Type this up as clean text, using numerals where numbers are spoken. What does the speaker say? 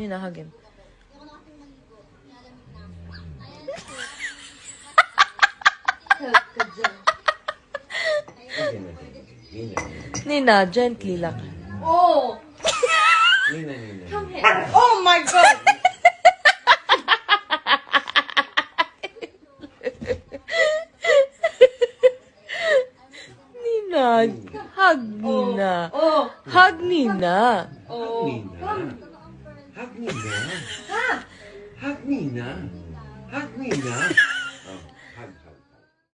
Nina, hug him. Nina, gently lang. Oh! Nina. Come here. Oh my God! Nina, hug Nina. Oh! Hug Nina. Oh! Hug Nina. Hug Nina. Hug Nina.